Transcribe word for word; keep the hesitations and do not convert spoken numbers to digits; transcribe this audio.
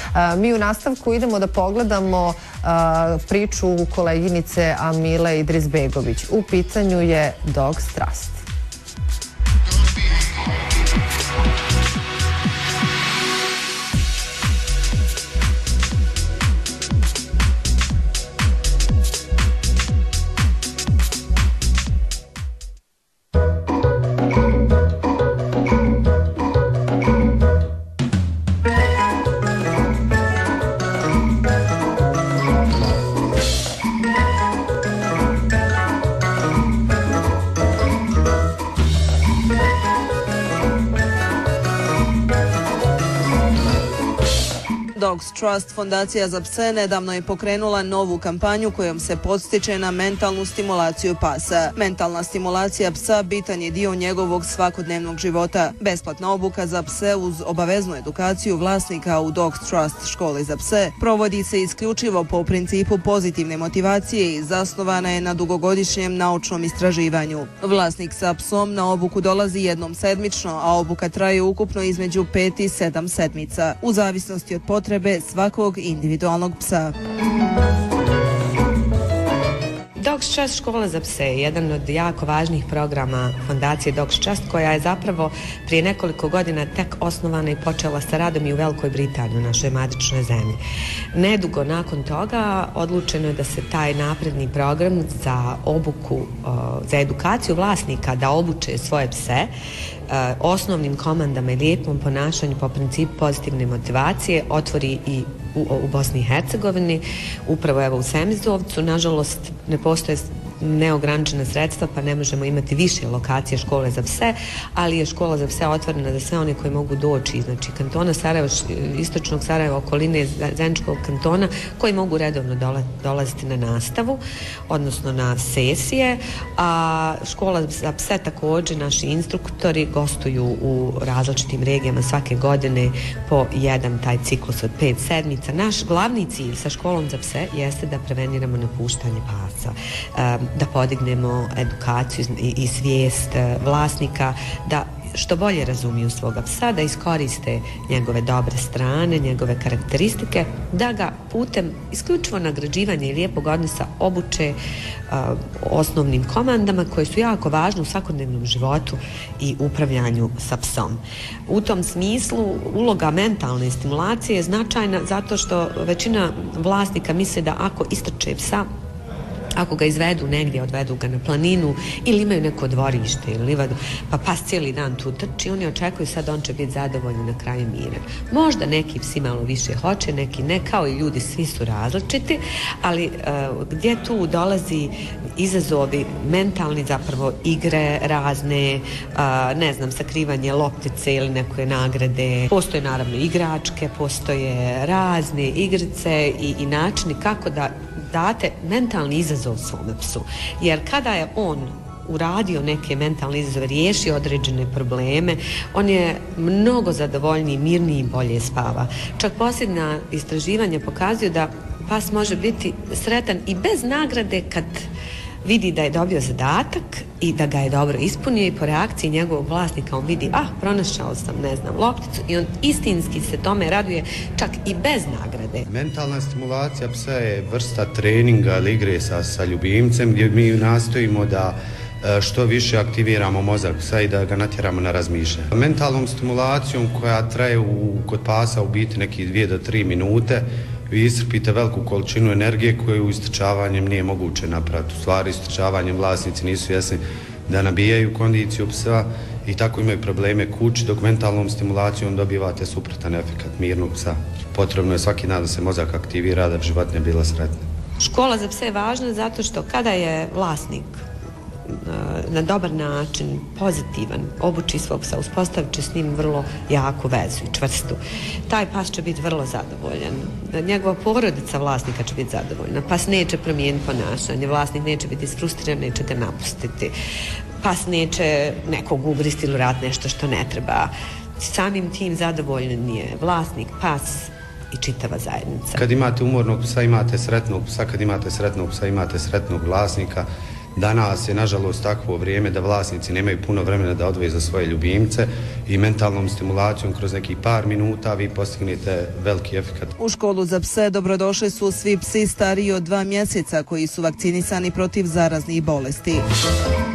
Mi u nastavku idemo da pogledamo priču koleginice Amile Idrisbegović. U pitanju je Dog's Trust. Dog's Trust fondacija za pse nedavno je pokrenula novu kampanju kojom se podstiče na mentalnu stimulaciju pasa. Mentalna stimulacija psa bitan je dio njegovog svakodnevnog života. Besplatna obuka za pse uz obaveznu edukaciju vlasnika u Dog's Trust školi za pse provodi se isključivo po principu pozitivne motivacije i zasnovana je na dugogodišnjem naučnom istraživanju. Vlasnik sa psom na obuku dolazi jednom sedmično, a obuka traje ukupno između pet i sedam sedmica, u zavisnosti od potrebe svakog individualnog psa. Dog's Trust škola za pse je jedan od jako važnih programa fondacije Dog's Trust, koja je zapravo prije nekoliko godina tek osnovana i počela sa radom i u Velikoj Britaniji, u našoj matičnoj zemlji. Nedugo nakon toga odlučeno je da se taj napredni program za obuku, za edukaciju vlasnika da obuče svoje pse osnovnim komandama i lijepom ponašanju po principu pozitivne motivacije otvori i u, u Bosni i Hercegovini, upravo evo u Semizovcu. Nažalost, ne postoje neograničena sredstva, pa ne možemo imati više lokacije škole za pse, ali je škola za pse otvorena za sve one koji mogu doći, znači kantona Sarajevo, istočnog Sarajeva, okoline Zeničkog kantona, koji mogu redovno dolaziti na nastavu, odnosno na sesije. A škola za pse također, naši instruktori gostuju u različitim regijama svake godine po jedan taj ciklus od pet sedmica. Naš glavni cilj sa školom za pse jeste da preveniramo napuštanje pasa, da podignemo edukaciju i, i svijest vlasnika, da što bolje razumiju svoga psa, da iskoriste njegove dobre strane, njegove karakteristike, da ga putem isključivo nagrađivanja i lijepog odnosa obuče uh, osnovnim komandama koje su jako važne u svakodnevnom životu i upravljanju sa psom. U tom smislu uloga mentalne stimulacije je značajna zato što većina vlasnika misle da ako istrče psa, ako ga izvedu negdje, odvedu ga na planinu ili imaju neko dvorište ili livadu, pa pas cijeli dan tu trči, oni očekuju sad on će biti zadovoljni na kraju miran. Možda neki psi malo više hoće, neki ne, kao i ljudi, svi su različiti, ali uh, gdje tu dolazi izazovi mentalni, zapravo igre razne, uh, ne znam, sakrivanje loptice ili neke nagrade. Postoje naravno igračke, postoje razne igrice i, i načini kako da date mentalni izazov svome psu. Jer kada je on uradio neke mentalne izazove, riješio određene probleme, on je mnogo zadovoljniji, mirniji i bolje spava. Čak posljednja istraživanja pokazuju da pas može biti sretan i bez nagrade kad vidi da je dobio zadatak i da ga je dobro ispunio i po reakciji njegovog vlasnika on vidi, ah, pronašao sam, ne znam, lopticu i on istinski se tome raduje čak i bez nagrade. Mentalna stimulacija psa je vrsta treninga ili igre sa, sa ljubimcem gdje mi nastojimo da što više aktiviramo mozak psa i da ga natjeramo na razmišljanje. Mentalnom stimulacijom koja traje u, kod pasa u biti nekih dvije do tri minute, vi iscrpite veliku količinu energije koju istrčavanjem nije moguće napraviti. U stvari istrčavanjem vlasnici nisu svjesni da nabijaju kondiciju psa i tako imaju probleme kući, dok mentalnom stimulacijom dobivate suprotan efekt mirnog psa. Potrebno je svaki dan da se mozak aktivira da bi životinja bila sretna. Škola za pse je važna zato što kada je vlasnik na dobar način, pozitivan, obuči svog psa, uspostavit će s njim vrlo jaku vezu i čvrstu. Taj pas će biti vrlo zadovoljan. Njegova porodica vlasnika će biti zadovoljna. Pas neće promijeniti ponašanje, vlasnik neće biti isfrustriran, neće ga napustiti. Pas neće nekog ugristi ili uraditi nešto što ne treba. Samim tim zadovoljan je vlasnik, pas i čitava zajednica. Kad imate umornog psa, imate sretnog psa, kad imate sretnog psa, imate sretnog vlasnika. Danas je nažalost takvo vrijeme da vlasnici nemaju puno vremena da odvoje za svoje ljubimce i mentalnom stimulacijom kroz nekih par minuta vi postignete veliki efekat. U školu za pse dobrodošli su svi psi stariji od dva mjeseca koji su vakcinisani protiv zaraznih bolesti.